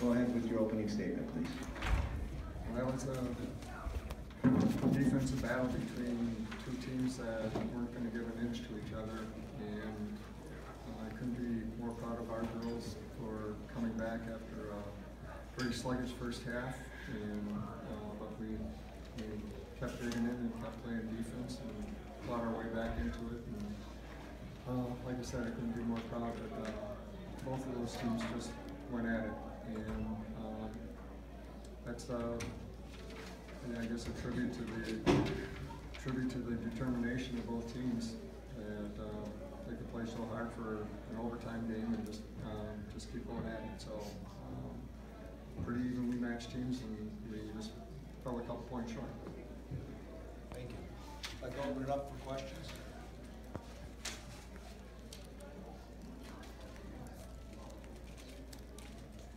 Go ahead with your opening statement, please. Well, that was a defensive battle between two teams that weren't going to give an inch to each other, and I couldn't be more proud of our girls for coming back after a pretty sluggish first half, and but we kept digging in and kept playing defense and fought our way back into it. And like I said, I couldn't be more proud that both of those teams just went at it, and that's I guess a tribute to the determination of both teams, and they could play so hard for an overtime game and just keep going at it. So pretty evenly matched teams, and we just fell a couple points short. Thank you. I'd like to open it up for questions.